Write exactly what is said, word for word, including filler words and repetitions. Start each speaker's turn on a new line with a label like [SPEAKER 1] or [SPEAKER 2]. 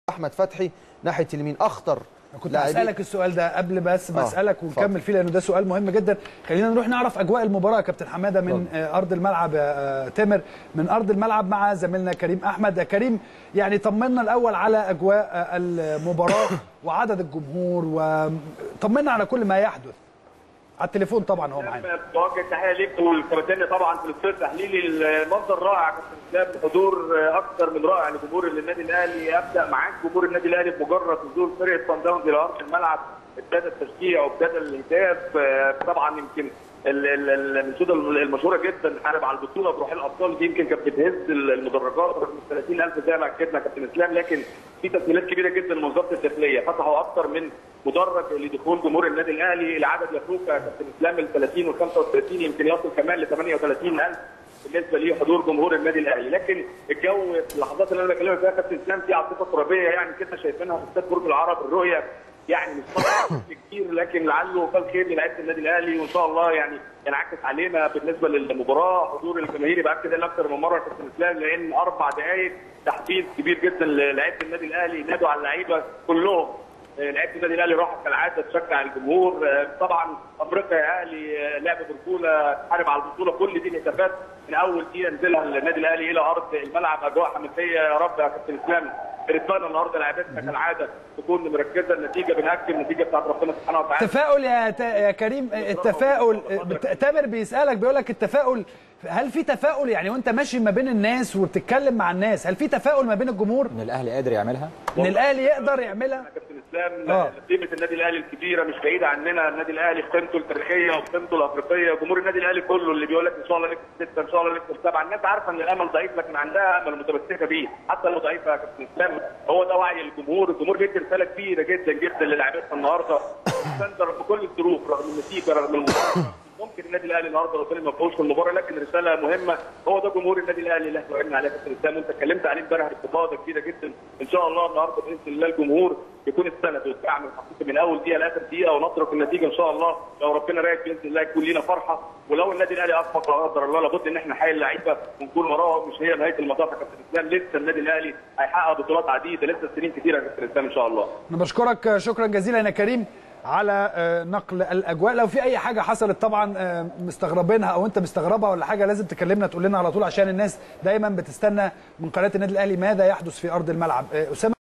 [SPEAKER 1] احمد فتحي ناحيه اليمين اخطر.
[SPEAKER 2] كنت هسألك السؤال ده قبل بس ما اسالك
[SPEAKER 1] آه.
[SPEAKER 2] ونكمل فيه لانه ده سؤال مهم جدا. خلينا نروح نعرف اجواء المباراه يا كابتن حماده من آه ارض الملعب. آه تامر من ارض الملعب مع زميلنا كريم احمد. يا كريم يعني طمنا الاول على اجواء آه المباراه وعدد الجمهور، وطمنا على كل ما يحدث على التليفون طبعا. هو معانا.
[SPEAKER 3] بوجه تحيه ليك والكابتن طبعا في الاستوديو التحليلي. المنظر رائع كابتن اسلام، حضور اكثر من رائع لجمهور النادي الاهلي. ابدا معاك جمهور النادي الاهلي بمجرد نزول فرقه صن داونز الى ارض الملعب ابتدى التشجيع وابتدى الهتاف. طبعا يمكن الانشوده المشهوره جدا حارب على البطوله بروح الابطال دي يمكن كانت بتهز المدرجات من ثلاثين ألف زي ما اكدنا كابتن اسلام، لكن في تسهيلات كبيره جدا من وزاره الداخليه، فتحوا اكثر من مدرج لدخول جمهور النادي الاهلي. العدد يفوق كابتن اسلام ال ثلاثين وال خمسة وثلاثين، يمكن يصل كمان ل ثمانية وثلاثين ألف بالنسبه لحضور جمهور النادي الاهلي. لكن الجو في اللحظات اللي انا بكلمك فيها كابتن اسلام في عاصفه ترابيه يعني كده شايفينها في استاد برج العرب. الرؤيه يعني مش صعبه كتير، لكن لعله فال خير لعيبه النادي الاهلي وان شاء الله يعني ينعكس علينا بالنسبه للمباراه. حضور الجماهيري باكد انا اكثر من مره كابتن اسلام، لان اربع دقائق تحفيز كبير جدا للاعيبه النادي الاهلي. نادوا على اللعيبه كلهم، لعيبه النادي الاهلي راحت كالعاده تشجع الجمهور. طبعا افريقيا يا اهلي لعب برجوله، حارب على البطوله، كل دي الهتافات من اول دقيقه نزلها النادي الاهلي الى ارض الملعب. اجواء حماسيه يا رب يا كابتن اسلام. رجالنا النهارده لعيبتنا كالعاده تكون مركزه. النتيجه بنأكد النتيجه بتاعت ربنا سبحانه وتعالى.
[SPEAKER 2] تفاؤل يا ت... يا كريم. التفاؤل تامر بيسالك بيقول لك التفاؤل، هل في تفاؤل يعني وانت ماشي ما بين الناس وبتتكلم مع الناس، هل في تفاؤل ما بين الجمهور؟
[SPEAKER 4] ان الاهلي قادر يعملها؟
[SPEAKER 2] ان الاهلي يقدر يعملها؟
[SPEAKER 3] كابتن اسلام قيمه النادي الاهلي الكبيره مش بعيده عننا. النادي الاهلي قيمته التاريخيه وقيمته الافريقيه. جمهور النادي الاهلي كله اللي بيقول لك ان شاء الله نكسب سته ان شاء الله نكسب سبعه، الناس عارفه ان الامل ضعيف لكن عندها امل متمسكه بيه حتى لو ضعيفه يا كابتن اسلام. هو ده وعي الجمهور. الجمهور بيدي رساله كبيره جدا جدا للاعيبتنا النهارده بكل الظروف رغم النتيجه رغم المباراه. ممكن النادي الاهلي النهارده لو طلع ما فيهوش في المباراه، لكن رساله مهمه. هو ده جمهور النادي الاهلي اللي احنا قلنا عليه كابتن اسلام، وانت اتكلمت عليه امبارح باستفاضه كبيره جدا. ان شاء الله النهارده باذن الله الجمهور يكون السند والدعم الحقيقي من اول دقيقه لاخر دقيقه، ونترك النتيجه ان شاء الله لو ربنا رايد باذن الله يكون لينا فرحه. ولو النادي الاهلي اخفق لا قدر الله لابد ان احنا نحيي اللعيبه ونكون وراهم. مش هي نهايه المطاف يا كابتن اسلام، لسه النادي الاهلي هيحقق بطولات عديده، لسه سنين كثيره يا كابتن اسلام ان شاء الله.
[SPEAKER 2] انا بشكرك شكرا جزيلا يا كريم على نقل الاجواء. لو في اي حاجه حصلت طبعا مستغربينها او انت مستغربها ولا حاجه لازم تكلمنا تقول لنا على طول، عشان الناس دايما بتستنى من قناه النادي الاهلي ماذا يحدث في ارض الملعب. اسامه